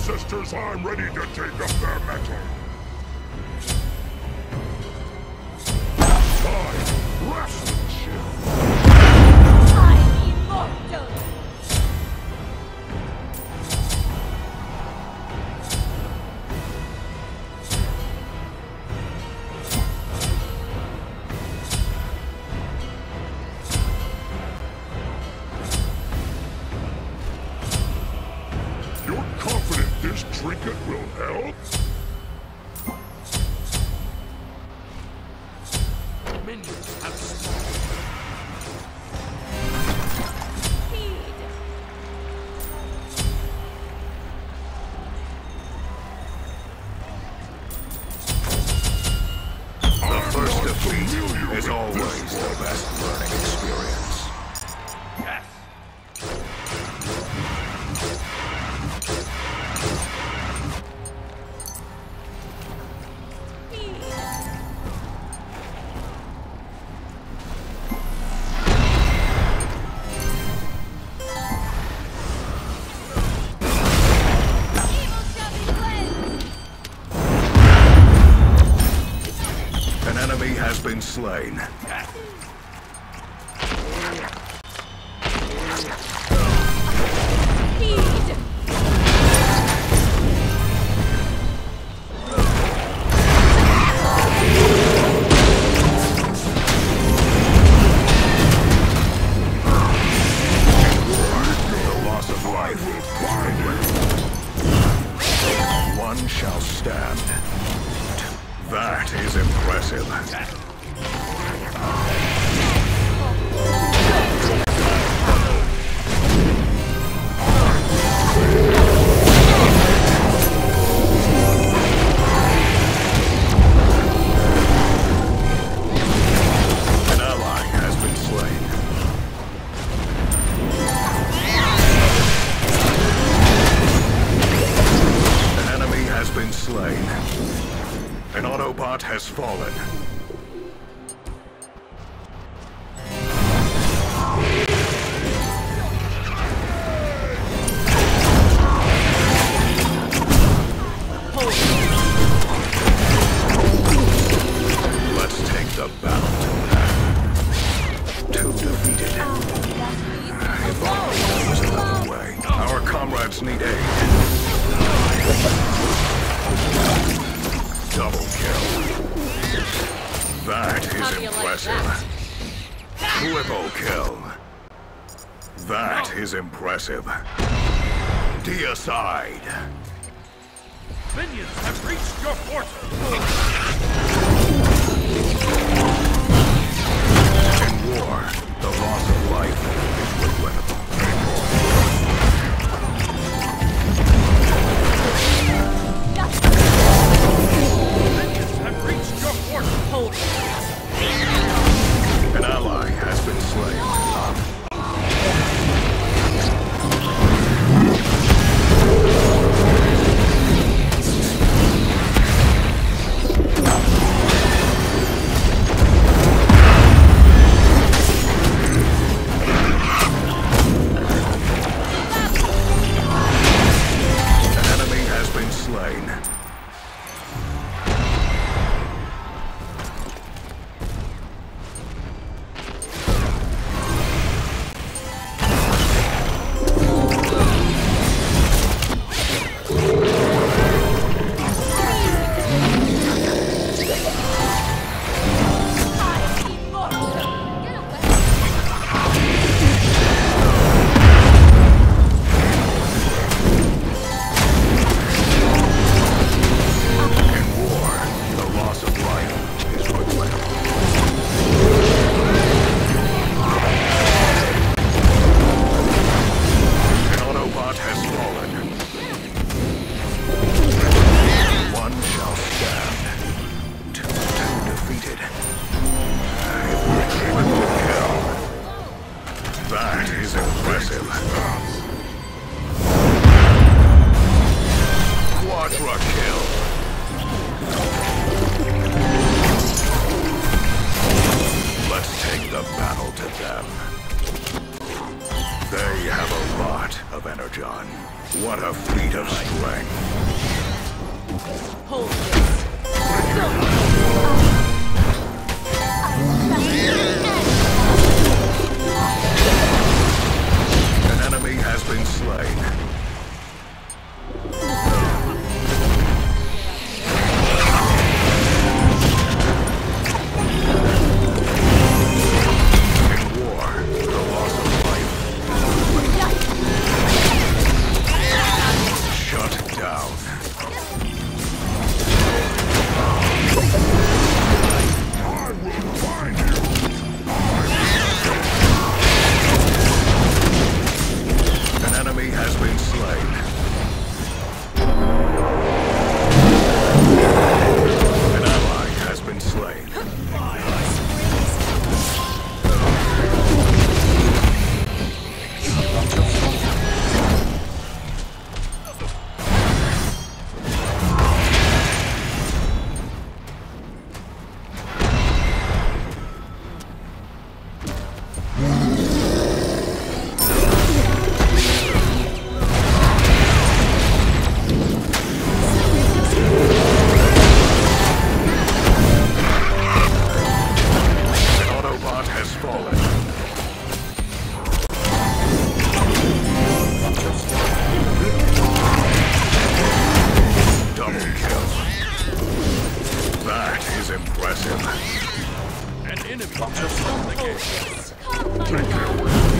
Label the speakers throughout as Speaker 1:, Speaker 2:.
Speaker 1: ancestors, I'm ready to take up their metal. Time, rest and chill.
Speaker 2: I'm immortal!
Speaker 1: You're confident this trinket will help?
Speaker 3: Minions have
Speaker 2: Speed!
Speaker 4: The first defeat is always the best learning experience.
Speaker 3: yes.
Speaker 2: Speed! Evil shall be cleansed!
Speaker 4: An enemy has been slain.
Speaker 2: Speed!
Speaker 4: The loss of life. One shall stand. That is impressive. An ally has been slain. An enemy has been slain. An Autobot has fallen. Let's take the battle to that. Two defeated. If only there was another way. Our comrades need aid. Double kill. That
Speaker 2: How
Speaker 4: is
Speaker 2: do you like
Speaker 4: impressive. Triple kill. That is impressive. Deicide.
Speaker 3: Minions have reached your fortress.
Speaker 4: In war, the loss of life is regrettable.
Speaker 3: Minions have reached your fortress.
Speaker 2: Hold it!
Speaker 4: An ally has been slain. swing.
Speaker 2: Hold this.
Speaker 4: An enemy has been slain. In war, the loss of life. Shut down.
Speaker 1: I will find you!
Speaker 4: An enemy has been slain. An ally has been slain. An Autobot has fallen. Double kill. That is impressive.
Speaker 3: An enemy has won the game.
Speaker 1: Take it!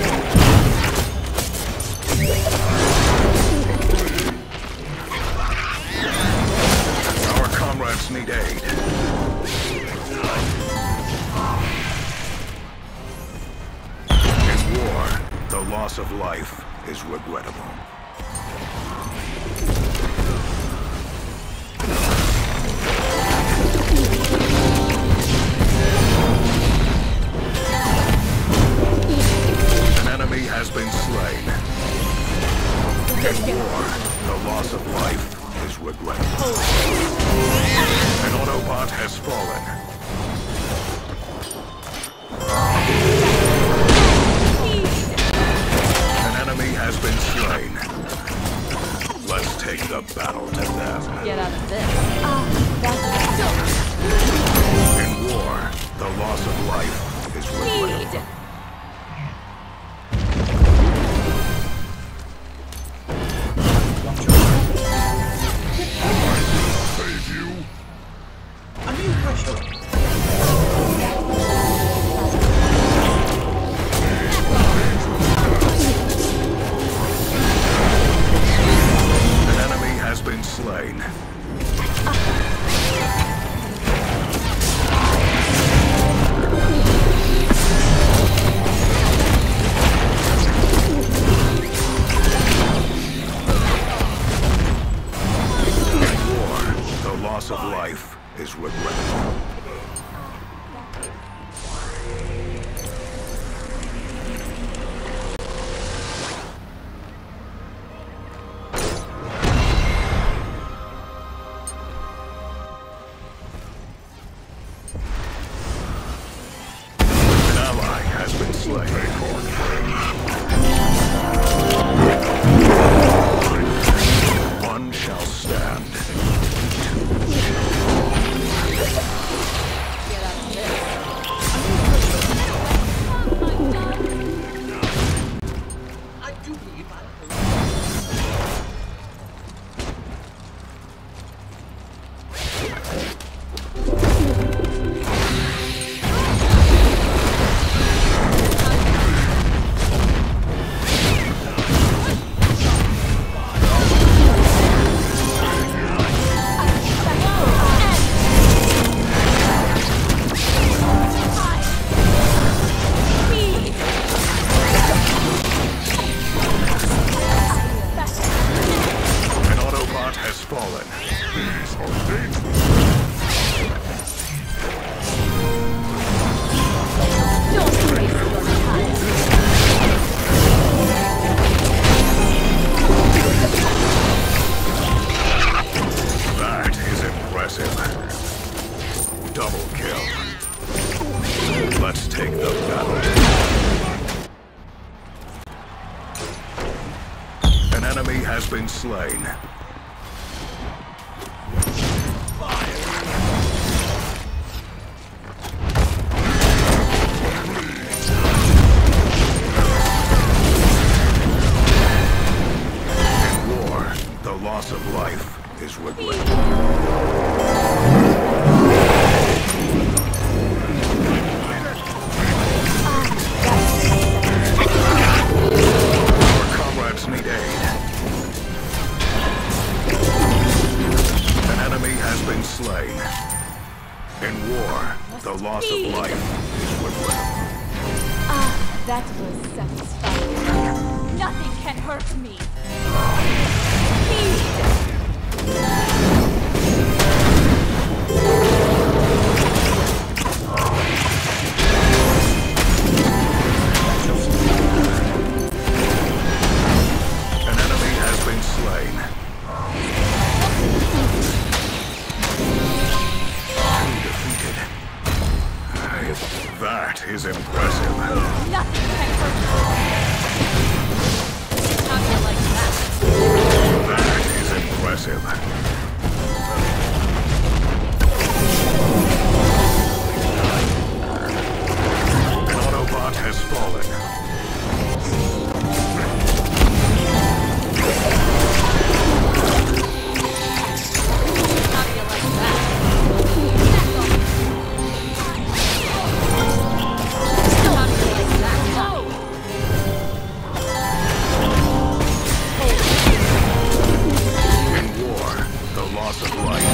Speaker 4: Our comrades need aid. In war, the loss of life is regrettable. An enemy has been slain. In war, the loss of life is regrettable. An Autobot has fallen. An enemy has been slain. Let's take the battle to them.
Speaker 2: Get out of this.
Speaker 4: In war, the loss of life is regrettable.
Speaker 1: Save you!
Speaker 4: An enemy has been slain. In war, the loss of life is regrettable. An ally has been slain. One shall stand.
Speaker 2: Get out of this.
Speaker 4: An Autobot has fallen.
Speaker 1: These are dangerous!
Speaker 2: Don't waste your time.
Speaker 4: That is impressive. Double kill. Let's take the battle. An enemy has been slain. loss of life is regret. Our comrades need aid. An enemy has been slain. In war, the loss of life is regret.
Speaker 2: That was satisfying. Nothing can hurt me.
Speaker 4: An enemy has been slain. Defeated. That is impressive.
Speaker 2: Nothing can hurt me. How do you like that?
Speaker 4: That is impressive. An Autobot has fallen.
Speaker 2: How do you like that? How do you like that?
Speaker 4: In war, the loss of life.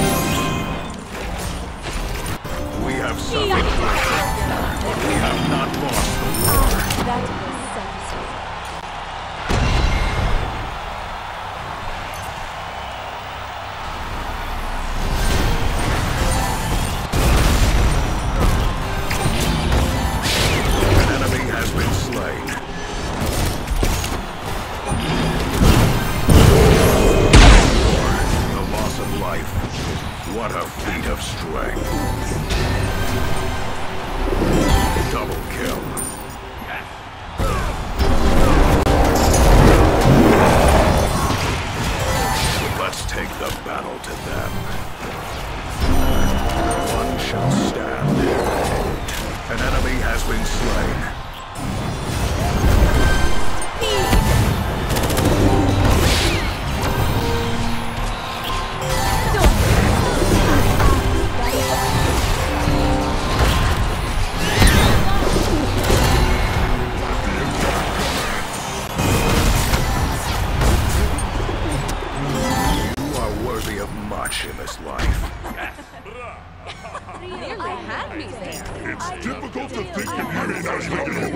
Speaker 4: We have suffered greatly, but we have not lost the war.
Speaker 2: That was satisfying.
Speaker 4: An enemy has been slain. The loss of life. What a feat of strength. Double kill. Let's take the battle to them. One shall stand. An enemy has been slain. You are worthy of much in this life.
Speaker 2: Nearly had me there.
Speaker 1: It's difficult to think that you may not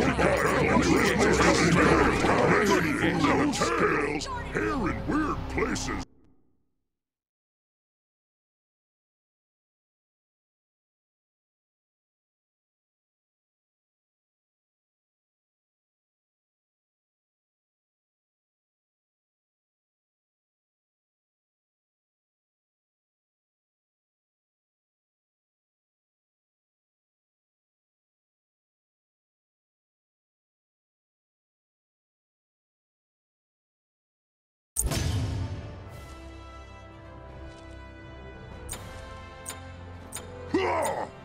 Speaker 1: those tails, hair in weird places. Ah!